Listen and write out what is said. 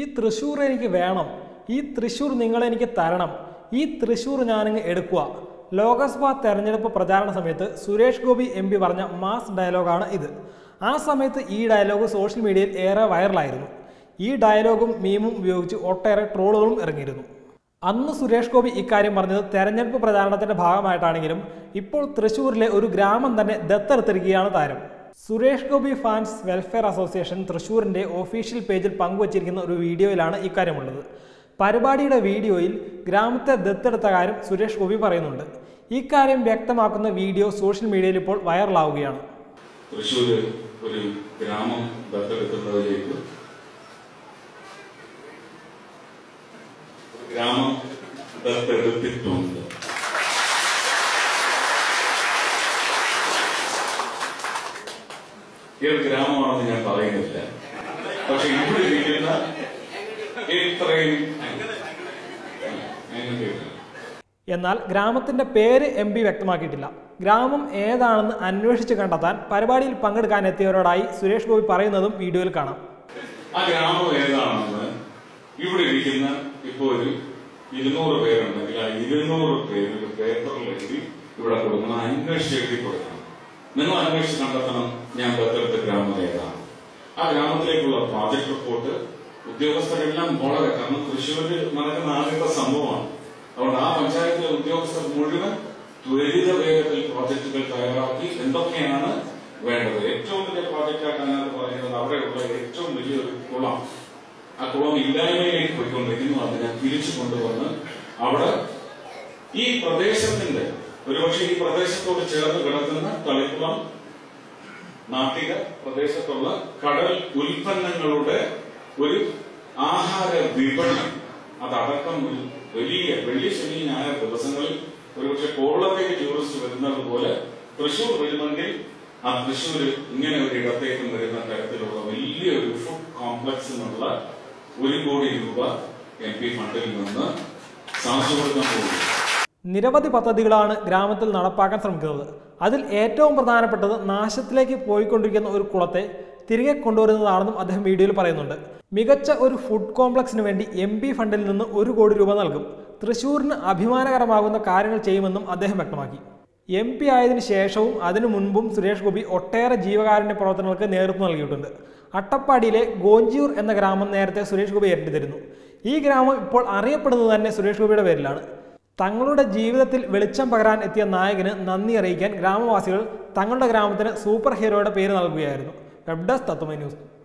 തൃശ്ശൂർ എനിക്ക് വേണം, ഈ തൃശ്ശൂർ നിങ്ങളെനിക്ക് തരണം, ഈ തൃശ്ശൂർ ഞാനങ്ങ് എടുക്കുക. ലോക്സഭാ തെരഞ്ഞെടുപ്പ് പ്രചാരണ സമയത്ത് സുരേഷ് ഗോപി MP പറഞ്ഞ മാസ് ഡയലോഗാണ് ഇത്. ആ സമയത്ത് ഈ ഡയലോഗ് സോഷ്യൽ മീഡിയയിൽ ഏറെ വൈറലായിരുന്നു. ഈ ഡയലോഗും മീമും ഉപയോഗിച്ച് ഒട്ടേറെ ട്രോളുകളും ഇറങ്ങിയിരുന്നു. അന്ന് സുരേഷ് ഗോപി ഇക്കാര്യം പറഞ്ഞത് തെരഞ്ഞെടുപ്പ് പ്രചാരണത്തിന്റെ ഭാഗമായിട്ടാണെങ്കിലും ഇപ്പോൾ തൃശ്ശൂരിലെ ഒരു ഗ്രാമം തന്നെ ദത്തെടുത്തിരിക്കുകയാണ് താരം. Suresh Gopi fans welfare association തൃശ്ശൂരിന്റെ ഒഫീഷ്യൽ പേജിൽ പങ്കുവച്ചിരിക്കുന്ന ഒരു വീഡിയോയിലാണ് ഇക്കാര്യമുള്ളത്. പരിപാടിയുടെ വീഡിയോയിൽ ഗ്രാമത്തെ ദത്തെടുത്ത കാര്യം സുരേഷ് ഗോപി പറയുന്നുണ്ട്. ഇക്കാര്യം വ്യക്തമാക്കുന്ന വീഡിയോ സോഷ്യൽ മീഡിയയിൽ ഇപ്പോൾ വൈറലാവുകയാണ്. തൃശ്ശൂര് ഒരു ഗ്രാമം ദത്തെടുക്കുന്നതിലേക്ക് ഗ്രാമം ദത്തെടുത്തിട്ടുണ്ട്. ഏത് ഗ്രാമമാണെന്ന് ഞാൻ പറയുന്നില്ല. പക്ഷെ ഇവിടെ ഇരിക്കുന്ന ഇത്രയും എന്നാൽ ഗ്രാമത്തിന്റെ പേര് MP വ്യക്തമാക്കിയിട്ടില്ല. ഗ്രാമം ഏതാണെന്ന് അന്വേഷിച്ച് കണ്ടെത്താൻ പരിപാടിയിൽ പങ്കെടുക്കാൻ എത്തിയവരോടായി സുരേഷ് ഗോപി പറയുന്നതും വീഡിയോയിൽ കാണാം. ആ ഗ്രാമം ഏതാണെന്ന് ഇവിടെ ഇരിക്കുന്ന ഇപ്പോ ഒരു 200 പേരുണ്ടെങ്കിൽ ആ 200 പേര് ഒരു പേപ്പറിൽ എഴുതി ഇവിടെ കൊടുക്കണം, അന്വേഷിച്ച് എഴുതി കൊടുക്കണം. നിങ്ങൾ അന്വേഷിച്ച് കണ്ടെത്തണം ഞാൻ ദത്തെടുത്ത ഗ്രാമം ഏതാണ്. ആ ഗ്രാമത്തിലേക്കുള്ള പ്രോജക്ട് റിപ്പോർട്ട് ഉദ്യോഗസ്ഥരെല്ലാം വളരെ, കാരണം തൃശ്ശൂരിൽ നടക്കുന്ന ആദ്യത്തെ സംഭവമാണ്. അതുകൊണ്ട് ആ പഞ്ചായത്തിലെ ഉദ്യോഗസ്ഥർ മുഴുവൻ ത്വരിത വേഗത്തിൽ പ്രോജക്ടുകൾ തയ്യാറാക്കി എന്തൊക്കെയാണ് വേണ്ടത്. ഏറ്റവും വലിയ പ്രോജക്റ്റായിട്ട് അതിനകത്ത് പറയുന്നത് അവിടെയുള്ള ഏറ്റവും വലിയൊരു കുളം, ആ കുളം ഇല്ലായ്മയിലേക്ക് പോയിക്കൊണ്ടിരിക്കുന്നു. അതിനെ തിരിച്ചു കൊണ്ടുവന്ന് അവിടെ ഈ പ്രദേശത്തിന്റെ, ഒരുപക്ഷെ ഈ പ്രദേശത്തോട് ചേർന്ന് കിടക്കുന്ന തളിക്കുളം നാട്ടിക പ്രദേശത്തുള്ള കടൽ ഉൽപ്പന്നങ്ങളുടെ ഒരു ആഹാര വിപണനം, അതടക്കം ഒരു വലിയ വെള്ളി ശനി ഞായർ ദിവസങ്ങളിൽ ഒരുപക്ഷെ കോവളത്തേക്ക് ടൂറിസ്റ്റ് വരുന്നത് പോലെ തൃശ്ശൂർ വരുമെങ്കിൽ ആ തൃശ്ശൂർ ഇങ്ങനെ ഒരു ഇടത്തേക്കും വരുന്ന തരത്തിലുള്ള വലിയൊരു ഫുഡ് കോംപ്ലക്സിനുള്ള 1 കോടി രൂപ MP ഫണ്ടിൽ നിന്ന് സാധിച്ചു കൊടുക്കാൻ പോകുന്നു. നിരവധി പദ്ധതികളാണ് ഗ്രാമത്തിൽ നടപ്പാക്കാൻ ശ്രമിക്കുന്നത്. അതിൽ ഏറ്റവും പ്രധാനപ്പെട്ടത് നാശത്തിലേക്ക് പോയിക്കൊണ്ടിരിക്കുന്ന ഒരു കുളത്തെ തിരികെ കൊണ്ടുവരുന്നതാണെന്നും അദ്ദേഹം വീഡിയോയിൽ പറയുന്നുണ്ട്. മികച്ച ഒരു ഫുഡ് കോംപ്ലക്സിന് വേണ്ടി MP ഫണ്ടിൽ നിന്ന് 1 കോടി രൂപ നൽകും. തൃശ്ശൂരിന് അഭിമാനകരമാകുന്ന കാര്യങ്ങൾ ചെയ്യുമെന്നും അദ്ദേഹം വ്യക്തമാക്കി. MP ആയതിനു ശേഷവും അതിനു മുൻപും സുരേഷ് ഗോപി ഒട്ടേറെ ജീവകാരുണ്യ പ്രവർത്തനങ്ങൾക്ക് നേതൃത്വം നൽകിയിട്ടുണ്ട്. അട്ടപ്പാടിയിലെ ഗോഞ്ചിയൂർ എന്ന ഗ്രാമം നേരത്തെ സുരേഷ് ഗോപി ഏറ്റെടുത്തിരുന്നു. ഈ ഗ്രാമം ഇപ്പോൾ അറിയപ്പെടുന്നത് തന്നെ സുരേഷ് ഗോപിയുടെ പേരിലാണ്. തങ്ങളുടെ ജീവിതത്തിൽ വെളിച്ചം പകരാൻ എത്തിയ നായകന് നന്ദി അറിയിക്കാൻ ഗ്രാമവാസികൾ തങ്ങളുടെ ഗ്രാമത്തിന് സൂപ്പർ ഹീറോയുടെ പേര് നൽകുകയായിരുന്നു. Web desk Tatwamayi news.